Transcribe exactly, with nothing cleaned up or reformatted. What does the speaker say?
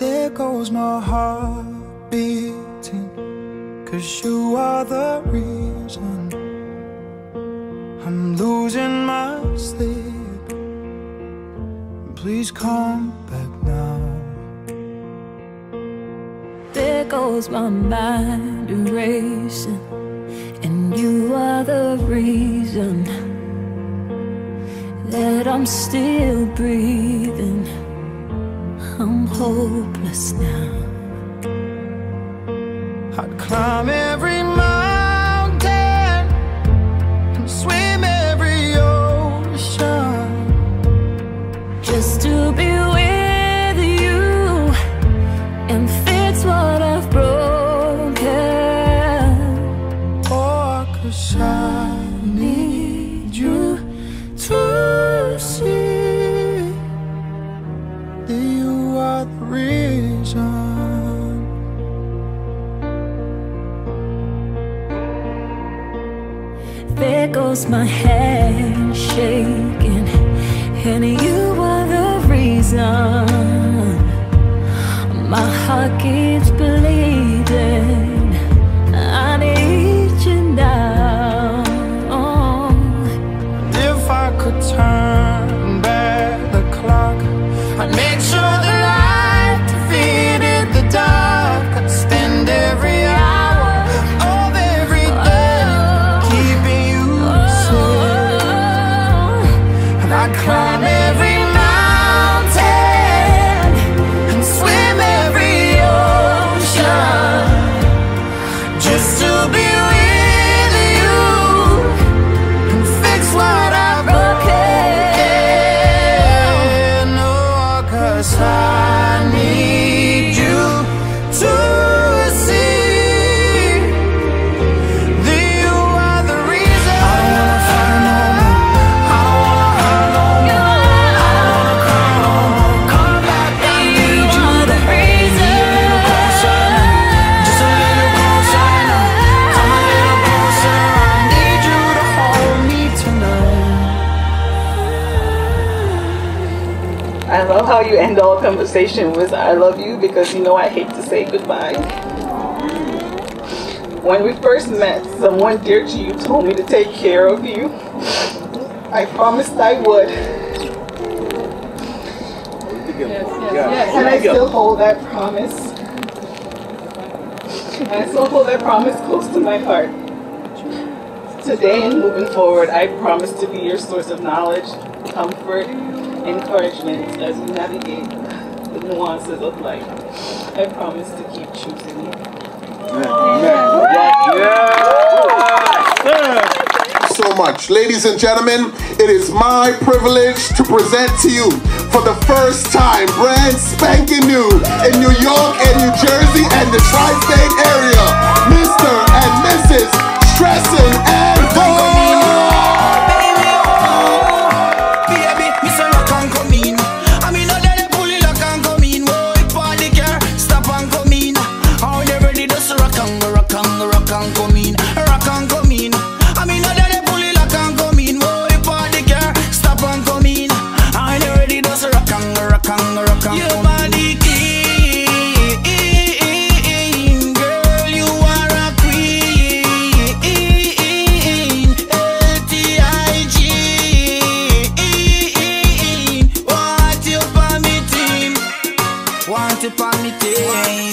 There goes my heart beating, 'cause you are the reason I'm losing my sleep. Please come back now. There goes my mind racing, and you are the reason that I'm still breathing. I'm hopeless now. I'd climb every mountain and swim every ocean just to be with you and fix what I've broken. Oh, 'cause I need you to see that you are the reason. There goes my hand shaking, and you are the reason my heart keeps bleeding. I need you now. If I could turn back the clock, I'd make sure the light defeated the dark. I'd spend every hour of every day keeping you safe, and I'd climb every mountain and swim every ocean just to be with you and fix what I've broken. Oh, 'cause I need you to see that you are the reason. I don't wanna fight no more. I don't wanna hurt no more. I don't wanna cry no more. Come back, I need you. The reason. Just a little closer now. Come a little closer. I need you to hold me tonight. I love how you end all conversation with "I love you," because you know I hate to say goodbye. When we first met, someone dear to you told me to take care of you. I promised I would. And I still hold that promise. And I still hold that promise close to my heart. Today and moving forward, I promise to be your source of knowledge, comfort, encouragement as we navigate the nuances of life. I promise to keep choosing you. So much. Ladies and gentlemen, it is my privilege to present to you for the first time, brand spanking new in New York and New Jersey and the tri-state area, Mister and Missus Stresson and Vaughn. Want it on me,